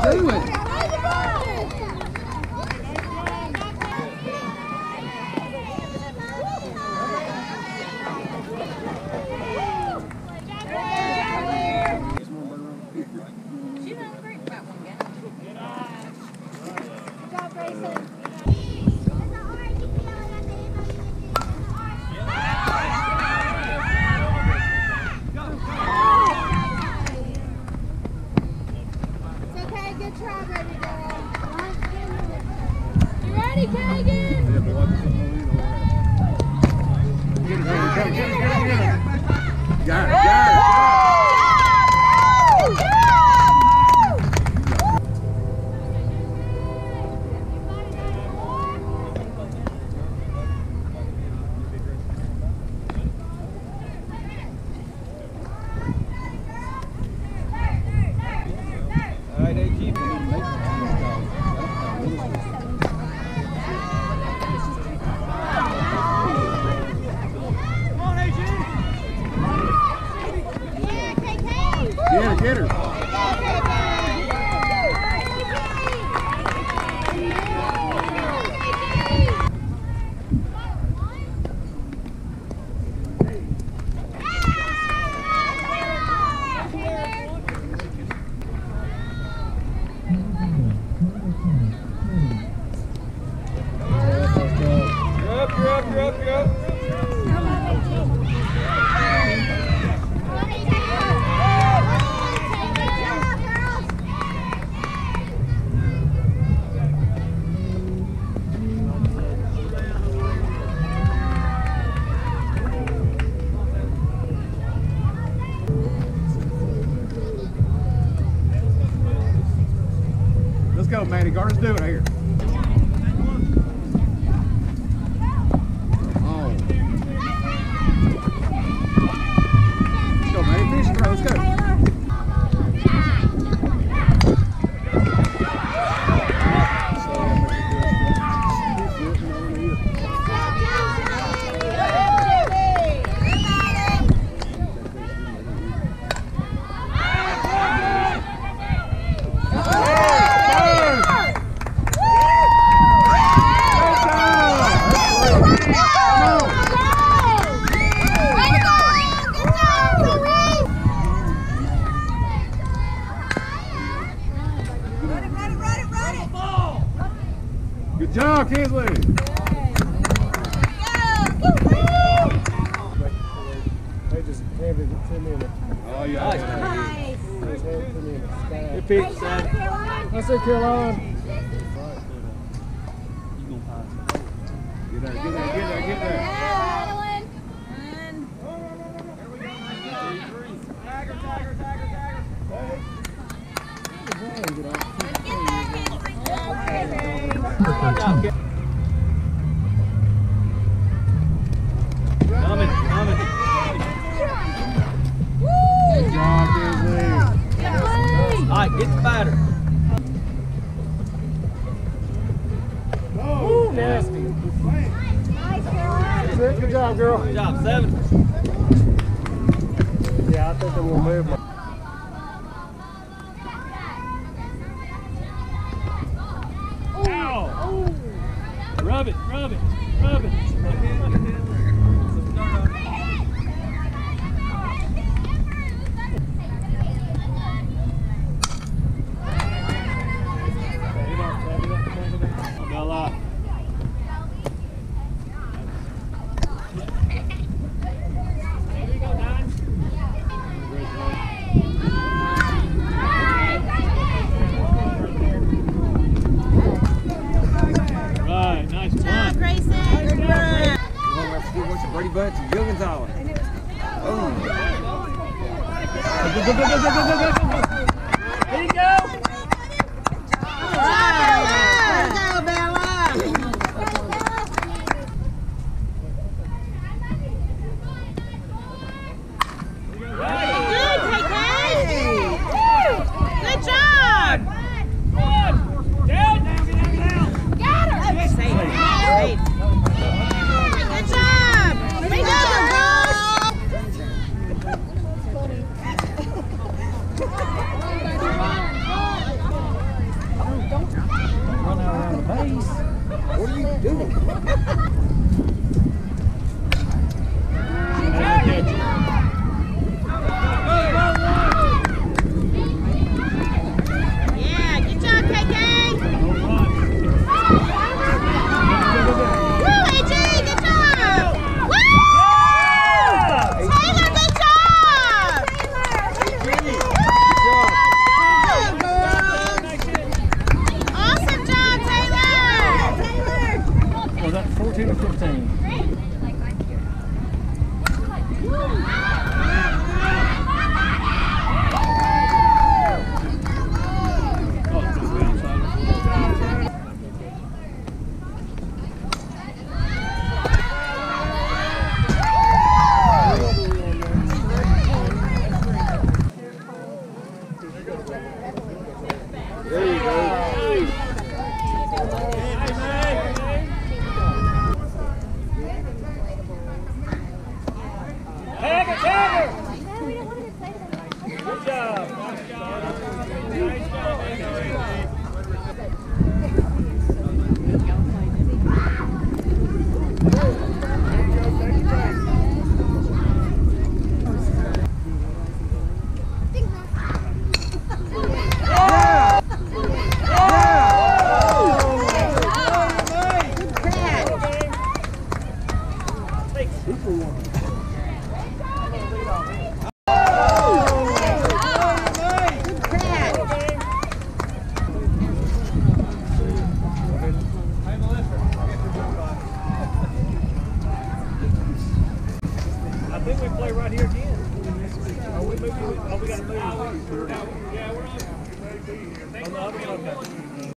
doing? Get her. You're up. Let's go, Manny. Gardner's doing it here. Oh. Let's go, Manny. Finish the throw. Let's go. Good job, Kinsley. They just handed it to me in the Oh, yeah. Nice. they just handed it to me in the sky. Good pitch, son. I said Caroline. Get there. Madeline. Coming. Good job, Kinsley. All right, get the batter. Oh, nasty. That's it. Good job, girl. Good job, 7. Yeah, I think I'm gonna move my. Ow! Rub it. Bella. Right, nice Job, Grayson. Good work. What's the Brady Bunch and Gilgensall? Oh. There you go. Go, Bella. Good, KK. Good job. Got her. Safe. Good job. Way to go, girls. I think we play right here again. We got to move.